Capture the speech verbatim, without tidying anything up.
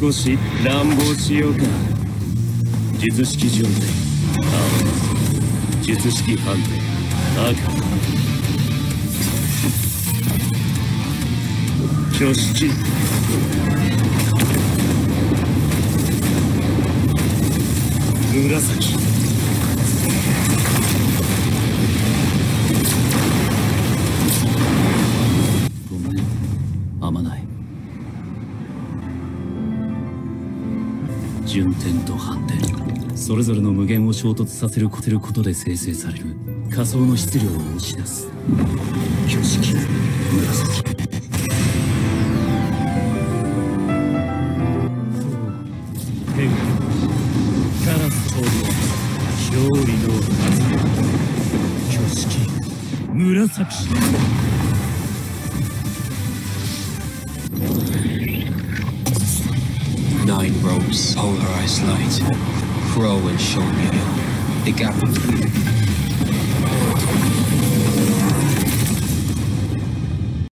少し乱暴しようか。術式状態青、術式判定赤、挙式紫。ごめん、あまない。順天と反転、それぞれの無限を衝突させることで生成される仮想の質量を押し出す。挙式紫。変化カラスと勝利のはず。挙式紫。 Nine ropes, polarized light, grow and show me the gap between